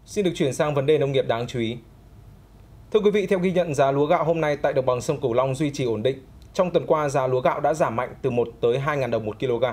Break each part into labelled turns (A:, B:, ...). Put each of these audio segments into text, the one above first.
A: Xin được chuyển sang vấn đề nông nghiệp đáng chú ý. Thưa quý vị, theo ghi nhận, giá lúa gạo hôm nay tại đồng bằng sông Cửu Long duy trì ổn định. Trong tuần qua, giá lúa gạo đã giảm mạnh từ 1 tới 2.000 đồng 1 kg.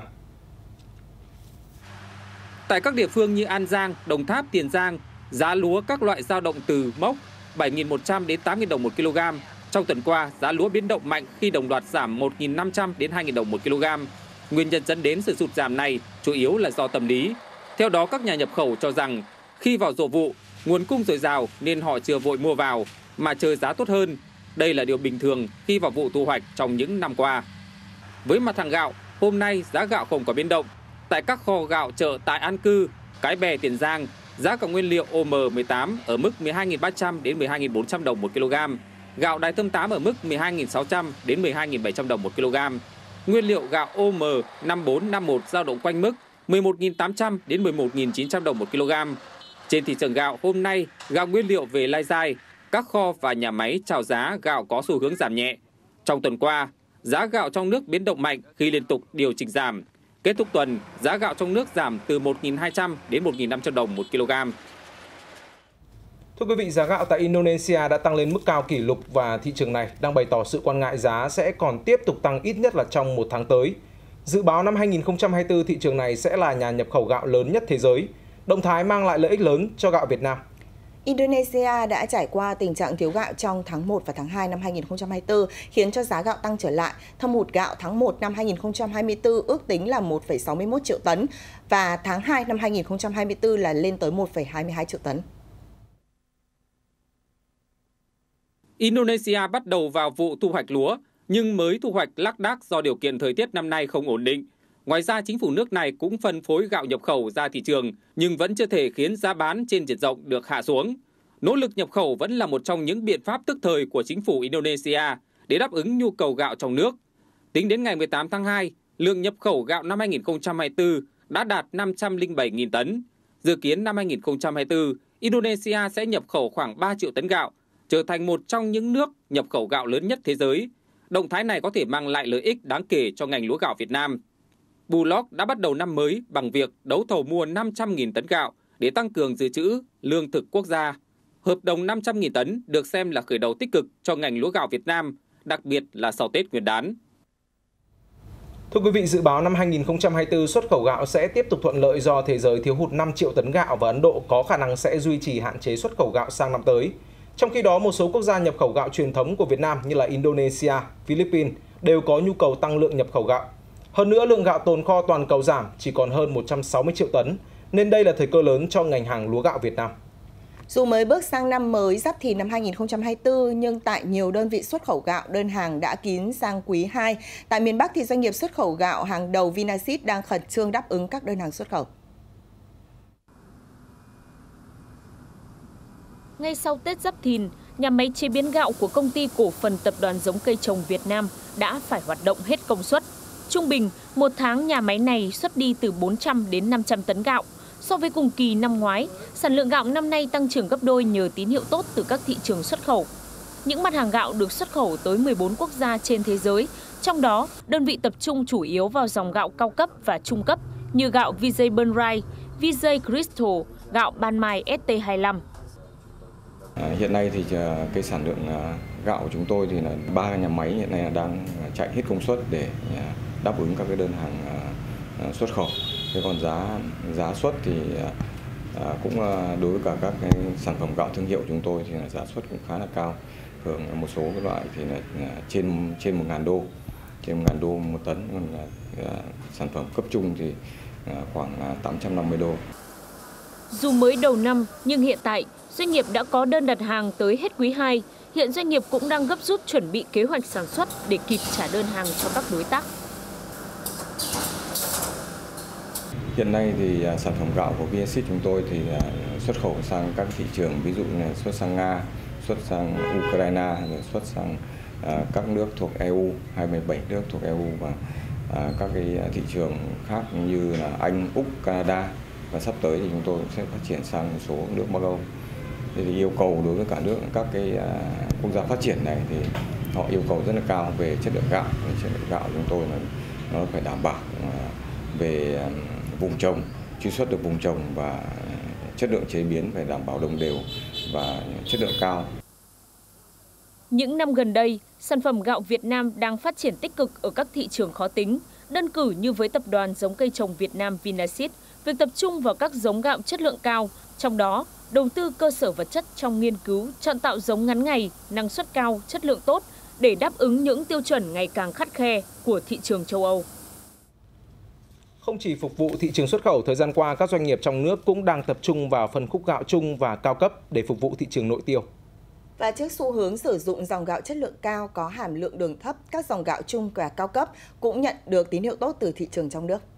B: Tại các địa phương như An Giang, Đồng Tháp, Tiền Giang, giá lúa các loại dao động từ mốc 7.100 đến 8.000 đồng 1 kg. Trong tuần qua, giá lúa biến động mạnh khi đồng loạt giảm 1.500 đến 2.000 đồng 1 kg. Nguyên nhân dẫn đến sự sụt giảm này chủ yếu là do tâm lý. Theo đó, các nhà nhập khẩu cho rằng khi vào vụ vụ, nguồn cung dồi dào nên họ chưa vội mua vào mà chờ giá tốt hơn. Đây là điều bình thường khi vào vụ thu hoạch trong những năm qua. Với mặt hàng gạo, hôm nay giá gạo không có biến động. Tại các kho gạo chợ tại An Cư, Cái Bè, Tiền Giang, giá gạo nguyên liệu OM18 ở mức 12.300 đến 12.400 đồng 1 kg. Gạo Đài Thơm 8 ở mức 12.600 đến 12.700 đồng 1 kg. Nguyên liệu gạo OM5451 dao động quanh mức 11.800 đến 11.900 đồng 1 kg. Trên thị trường gạo hôm nay, gạo nguyên liệu về lai dai, các kho và nhà máy chào giá gạo có xu hướng giảm nhẹ. Trong tuần qua, giá gạo trong nước biến động mạnh khi liên tục điều chỉnh giảm. Kết thúc tuần, giá gạo trong nước giảm từ 1.200 đến 1.500 đồng 1 kg.
A: Thưa quý vị, giá gạo tại Indonesia đã tăng lên mức cao kỷ lục và thị trường này đang bày tỏ sự quan ngại giá sẽ còn tiếp tục tăng ít nhất là trong 1 tháng tới. Dự báo năm 2024 thị trường này sẽ là nhà nhập khẩu gạo lớn nhất thế giới. Động thái mang lại lợi ích lớn cho gạo Việt Nam.
C: Indonesia đã trải qua tình trạng thiếu gạo trong tháng 1 và tháng 2 năm 2024, khiến cho giá gạo tăng trở lại. Thâm hụt gạo tháng 1 năm 2024 ước tính là 1,61 triệu tấn và tháng 2 năm 2024 là lên tới 1,22 triệu tấn.
B: Indonesia bắt đầu vào vụ thu hoạch lúa, nhưng mới thu hoạch lác đác do điều kiện thời tiết năm nay không ổn định. Ngoài ra, chính phủ nước này cũng phân phối gạo nhập khẩu ra thị trường, nhưng vẫn chưa thể khiến giá bán trên diện rộng được hạ xuống. Nỗ lực nhập khẩu vẫn là một trong những biện pháp tức thời của chính phủ Indonesia để đáp ứng nhu cầu gạo trong nước. Tính đến ngày 18 tháng 2, lượng nhập khẩu gạo năm 2024 đã đạt 507.000 tấn. Dự kiến năm 2024, Indonesia sẽ nhập khẩu khoảng 3 triệu tấn gạo, trở thành một trong những nước nhập khẩu gạo lớn nhất thế giới. Động thái này có thể mang lại lợi ích đáng kể cho ngành lúa gạo Việt Nam. Bulog đã bắt đầu năm mới bằng việc đấu thầu mua 500.000 tấn gạo để tăng cường dự trữ lương thực quốc gia. Hợp đồng 500.000 tấn được xem là khởi đầu tích cực cho ngành lúa gạo Việt Nam, đặc biệt là sau Tết Nguyên đán.
A: Thưa quý vị, dự báo năm 2024 xuất khẩu gạo sẽ tiếp tục thuận lợi do thế giới thiếu hụt 5 triệu tấn gạo và Ấn Độ có khả năng sẽ duy trì hạn chế xuất khẩu gạo sang năm tới. Trong khi đó, một số quốc gia nhập khẩu gạo truyền thống của Việt Nam như là Indonesia, Philippines đều có nhu cầu tăng lượng nhập khẩu gạo. Hơn nữa, lượng gạo tồn kho toàn cầu giảm chỉ còn hơn 160 triệu tấn, nên đây là thời cơ lớn cho ngành hàng lúa gạo Việt Nam.
C: Dù mới bước sang năm mới Giáp Thìn năm 2024, nhưng tại nhiều đơn vị xuất khẩu gạo, đơn hàng đã kín sang quý 2. Tại miền Bắc thì doanh nghiệp xuất khẩu gạo hàng đầu Vinasys đang khẩn trương đáp ứng các đơn hàng xuất khẩu.
D: Ngay sau Tết Giáp Thìn, nhà máy chế biến gạo của Công ty Cổ phần Tập đoàn Giống Cây Trồng Việt Nam đã phải hoạt động hết công suất. Trung bình, một tháng nhà máy này xuất đi từ 400 đến 500 tấn gạo. So với cùng kỳ năm ngoái, sản lượng gạo năm nay tăng trưởng gấp đôi nhờ tín hiệu tốt từ các thị trường xuất khẩu. Những mặt hàng gạo được xuất khẩu tới 14 quốc gia trên thế giới, trong đó đơn vị tập trung chủ yếu vào dòng gạo cao cấp và trung cấp như gạo Vijay Burnrai, Vijay Crystal, gạo Ban Mai ST25.
E: Hiện nay thì cái sản lượng gạo của chúng tôi thì là 3 nhà máy hiện nay đang chạy hết công suất để đáp ứng các cái đơn hàng xuất khẩu. Thế còn giá xuất thì cũng đối với cả các cái sản phẩm gạo thương hiệu chúng tôi thì là giá xuất cũng khá là cao. Thường một số cái loại thì là trên 1.000 đô, trên 1.000 đô một tấn, còn sản phẩm cấp trung thì khoảng 850 đô.
D: Dù mới đầu năm nhưng hiện tại doanh nghiệp đã có đơn đặt hàng tới hết quý 2. Hiện doanh nghiệp cũng đang gấp rút chuẩn bị kế hoạch sản xuất để kịp trả đơn hàng cho các đối tác.
E: Hiện nay thì sản phẩm gạo của Vinasys chúng tôi thì xuất khẩu sang các thị trường, ví dụ như là xuất sang Nga, xuất sang Ukraine, rồi xuất sang các nước thuộc EU, 27 nước thuộc EU và các cái thị trường khác như là Anh, Úc, Canada. Và sắp tới thì chúng tôi sẽ phát triển sang một số nước Bắc Âu. Thì yêu cầu đối với cả nước các cái quốc gia phát triển này thì họ yêu cầu rất là cao về chất lượng gạo. Chất lượng gạo chúng tôi là nó phải đảm bảo về vùng trồng, truy xuất được vùng trồng và chất lượng chế biến phải đảm bảo đồng đều và chất lượng cao.
D: Những năm gần đây, sản phẩm gạo Việt Nam đang phát triển tích cực ở các thị trường khó tính. Đơn cử như với tập đoàn giống cây trồng Việt Nam Vinaseed, việc tập trung vào các giống gạo chất lượng cao, trong đó đầu tư cơ sở vật chất trong nghiên cứu, chọn tạo giống ngắn ngày, năng suất cao, chất lượng tốt để đáp ứng những tiêu chuẩn ngày càng khắt khe của thị trường châu Âu.
A: Không chỉ phục vụ thị trường xuất khẩu, thời gian qua các doanh nghiệp trong nước cũng đang tập trung vào phân khúc gạo chung và cao cấp để phục vụ thị trường nội tiêu.
C: Và trước xu hướng sử dụng dòng gạo chất lượng cao có hàm lượng đường thấp, các dòng gạo chung và cao cấp cũng nhận được tín hiệu tốt từ thị trường trong nước.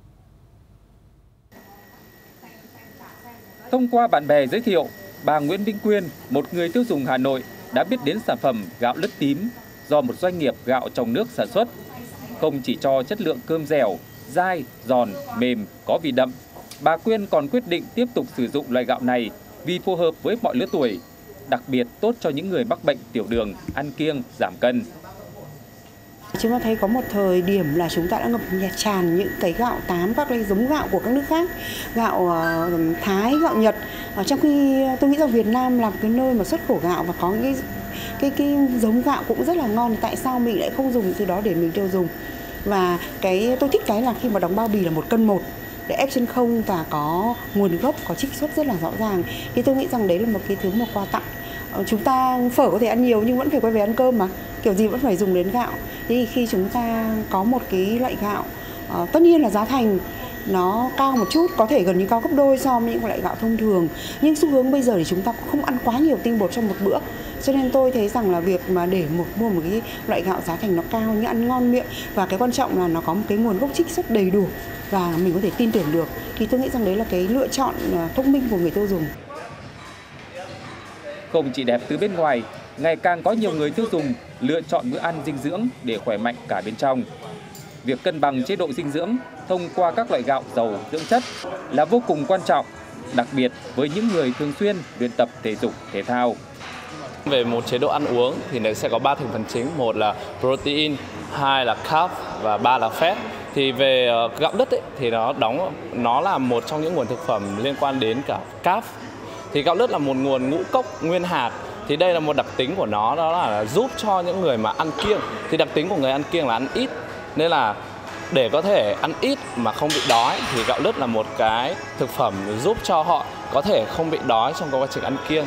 B: Thông qua bạn bè giới thiệu, bà Nguyễn Vĩnh Quyên, một người tiêu dùng Hà Nội, đã biết đến sản phẩm gạo lứt tím do một doanh nghiệp gạo trong nước sản xuất. Không chỉ cho chất lượng cơm dẻo, dai, giòn, mềm, có vị đậm, bà Quyên còn quyết định tiếp tục sử dụng loại gạo này vì phù hợp với mọi lứa tuổi, đặc biệt tốt cho những người mắc bệnh tiểu đường, ăn kiêng, giảm cân.
F: Chúng ta thấy có một thời điểm là chúng ta đã ngập tràn những cái gạo tám, các cái giống gạo của các nước khác, gạo Thái, gạo Nhật. Trong khi tôi nghĩ rằng Việt Nam là cái nơi mà xuất khẩu gạo và có cái giống gạo cũng rất là ngon, tại sao mình lại không dùng từ đó để mình tiêu dùng? Và tôi thích cái là khi mà đóng bao bì là 1 cân 1 để ép chân không và có nguồn gốc, có trích xuất rất là rõ ràng. Thì tôi nghĩ rằng đấy là một cái thứ mà quà tặng. Chúng ta phở có thể ăn nhiều nhưng vẫn phải quay về ăn cơm mà, kiểu gì vẫn phải dùng đến gạo. Thì khi chúng ta có một cái loại gạo, tất nhiên là giá thành nó cao một chút, có thể gần như cao gấp đôi so với những loại gạo thông thường. Nhưng xu hướng bây giờ thì chúng ta cũng không ăn quá nhiều tinh bột trong một bữa. Cho nên tôi thấy rằng là việc mà để mua một cái loại gạo giá thành nó cao nhưng ăn ngon miệng, và cái quan trọng là nó có một cái nguồn gốc trích xuất đầy đủ và mình có thể tin tưởng được, thì tôi nghĩ rằng đấy là cái lựa chọn thông minh của người tiêu dùng.
B: Không chỉ đẹp từ bên ngoài, ngày càng có nhiều người tiêu dùng lựa chọn bữa ăn dinh dưỡng để khỏe mạnh cả bên trong. Việc cân bằng chế độ dinh dưỡng thông qua các loại gạo giàu dưỡng chất là vô cùng quan trọng, đặc biệt với những người thường xuyên luyện tập thể dục thể thao.
G: Về một chế độ ăn uống thì nó sẽ có 3 thành phần chính, một là protein, 2 là carb và 3 là fat. Thì về gạo lứt thì nó là một trong những nguồn thực phẩm liên quan đến cả carb. Thì gạo lứt là một nguồn ngũ cốc nguyên hạt. Thì đây là một đặc tính của nó, đó là giúp cho những người mà ăn kiêng. Thì đặc tính của người ăn kiêng là ăn ít. Nên là để có thể ăn ít mà không bị đói thì gạo lứt là một cái thực phẩm giúp cho họ có thể không bị đói trong quá trình ăn kiêng.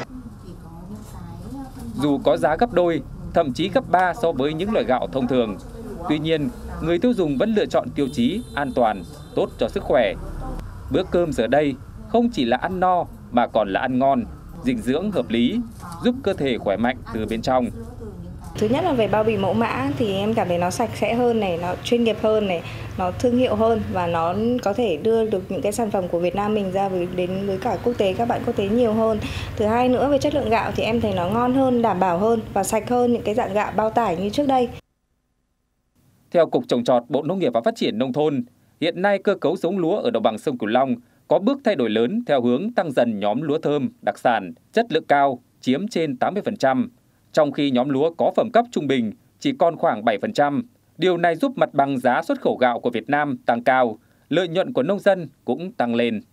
B: Dù có giá gấp đôi, thậm chí gấp 3 so với những loại gạo thông thường, tuy nhiên, người tiêu dùng vẫn lựa chọn tiêu chí an toàn, tốt cho sức khỏe. Bữa cơm giờ đây không chỉ là ăn no mà còn là ăn ngon, dinh dưỡng hợp lý, giúp cơ thể khỏe mạnh từ bên trong.
H: Thứ nhất là về bao bì mẫu mã thì em cảm thấy nó sạch sẽ hơn này, nó chuyên nghiệp hơn này, nó thương hiệu hơn và nó có thể đưa được những cái sản phẩm của Việt Nam mình ra đến với cả quốc tế, các bạn quốc tế nhiều hơn. Thứ hai nữa, về chất lượng gạo thì em thấy nó ngon hơn, đảm bảo hơn và sạch hơn những cái dạng gạo bao tải như trước đây.
B: Theo Cục Trồng trọt, Bộ Nông nghiệp và Phát triển Nông thôn, hiện nay cơ cấu giống lúa ở đồng bằng sông Cửu Long có bước thay đổi lớn theo hướng tăng dần nhóm lúa thơm, đặc sản, chất lượng cao, chiếm trên 80%, trong khi nhóm lúa có phẩm cấp trung bình chỉ còn khoảng 7%. Điều này giúp mặt bằng giá xuất khẩu gạo của Việt Nam tăng cao, lợi nhuận của nông dân cũng tăng lên.